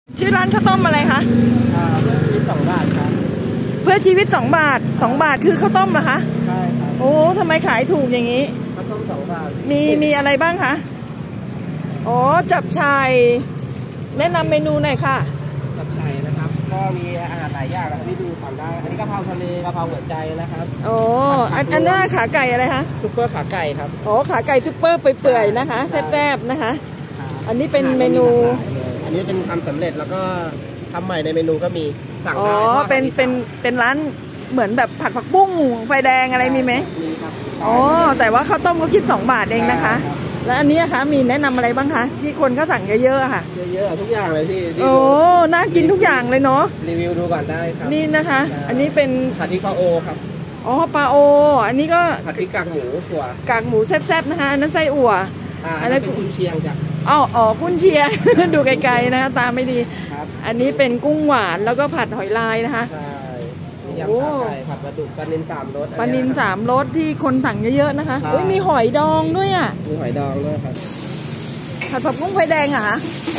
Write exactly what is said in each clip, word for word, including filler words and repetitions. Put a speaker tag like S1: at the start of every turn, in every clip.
S1: ชื่อร้านข้าวต้มอะไรคะ
S2: อ่าเพื่อชีวิตสองบาทครับ
S1: เพื่อชีวิตสองบาทสองบาทคือข้าวต้มเหรอคะ
S2: ใช่ครับ
S1: โอ้ทำไมขายถูกอย่างนี้
S2: ข้าวต้มสองบาท
S1: มีมีอะไรบ้างคะอ๋อจับชายแนะนำเมนูหน่อยค่ะ
S2: จับชายนะครับก็มีอาหารหลายอย่างนะครับที่ดูก่อนได้อันนี้กะเพราทะเลกะเพราหัวใจนะครับ
S1: โอ้อันอันนี้ขาไก่อะไรคะ
S2: ซุปเปอร์ขาไก่ครับ
S1: อ๋อขาไก่ซุปเปอร์เปื่อยๆนะคะแซ่บๆนะคะอันนี้เป็นเมนู
S2: อันนี้เป็นทำสำเร็จแล้วก็ทำใหม่ในเมนูก็มีสั่งได้
S1: อ๋อเป็นเป็นเป็นร้านเหมือนแบบผัดผักบุ้งไฟแดงอะไรมีไหม
S2: มีครับ
S1: อ๋อแต่ว่าข้าวต้มก็คิดสองบาทเองนะคะแล้วอันนี้คะมีแนะนำอะไรบ้างคะที่คนเขาสั่งเยอะๆค่ะ
S2: เยอะๆทุกอย่างเลยพี่
S1: โอ้น่ากินทุกอย่างเลยเนาะ
S2: รีวิวดูก่อนได้ครับ
S1: นี่นะคะอันนี้เป็น
S2: ผัดพริกปลาโอครับ
S1: อ๋อปลาโออันนี้ก็
S2: ผัดพริกกากหมูถั่ว
S1: กากหมูแซ่บๆนะคะนั้นไส้อั่ว
S2: อันนี้เป็นกุนเชียงจ้ะ
S1: อ๋ออ๋อกุนเชียง ดูไกลๆนะคะตาไม่ดีอันนี้เป็นกุ้งหวานแล้วก็ผัดหอยลายนะคะ
S2: ใช่ยำขาไก่ผัดปลาดุกปลานิลสามรส
S1: ปลานิลสามรสที่คนสั่งเยอะๆนะคะเฮ้ยมีหอยดองด้วยอ่ะ
S2: มีหอยดองด้วยครับ
S1: ผัดผักบุ้งไฟแดงเหรอคะ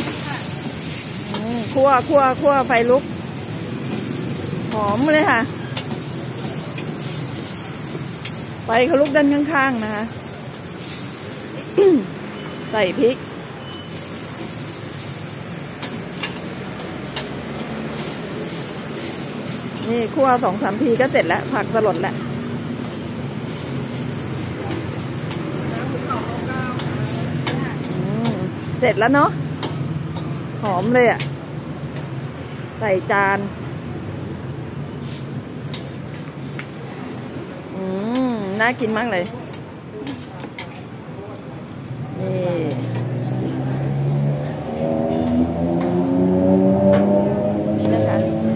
S1: คั่วคั่วคั่วไฟลุกหอมเลยค่ะไฟเขาลุกด้านข้างๆนะคะ ใส่พริกนี่คั่วสองสามทีก็เสร็จแล้วผักสลดแล้วเสร็จแล้วเนาะหอมเลยอ่ะใส่จานอืมน่ากินมากเลยนี่นี่นะคะ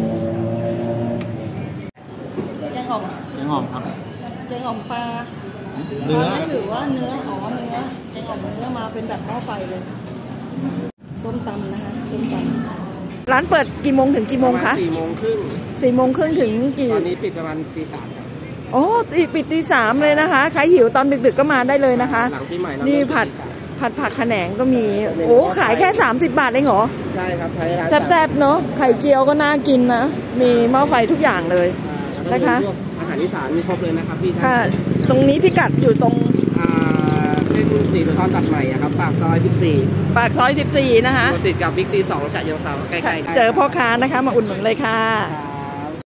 S1: แกงอ่อม
S2: แกงอ่อมครับ
S1: แกงอ่อมปลาเนื้อหรือว่าเนื้ออ๋อเนื้อแกงอ่อมเนื้อมาเป็นแบบหม้อไฟเลยส้มตำนะคะส้มตำร้านเปิดกี่โมงถึงกี่โมงคะ
S2: สี่โมงครึ่ง
S1: สี่โมงครึ่งถึงกี่
S2: ตอนนี้ปิดประมาณตีสามครับ
S1: โอ้ปิดตีสามเลยนะคะใครหิวตอนดึกๆก็มาได้เลยนะคะ
S2: หลังปีใหม่
S1: นี่ผัดผัดผักแขนงก็มีโอ้ขายแค่สามสิบบาทเองเหรอ
S2: ใช่ครับ
S1: แซ่บๆเนาะไข่เจียวก็น่ากินนะมีหม้อไฟทุกอย่างเลยนะคะ
S2: อาหารอีสานมีครบเลยนะครับพี่
S1: ค่ะตรงนี้พิกัดอยู่ตรง
S2: เส้นสีสุนทรตัดใหม่ครับปากซอยสิบสี่
S1: ปากซอยสิบสี่นะคะ
S2: ติดกับบิ๊กซีสองฉะเชิงเทราใกล้ๆ
S1: เจอพ่อค้านะคะมาอุดหนุนเลยค่ะ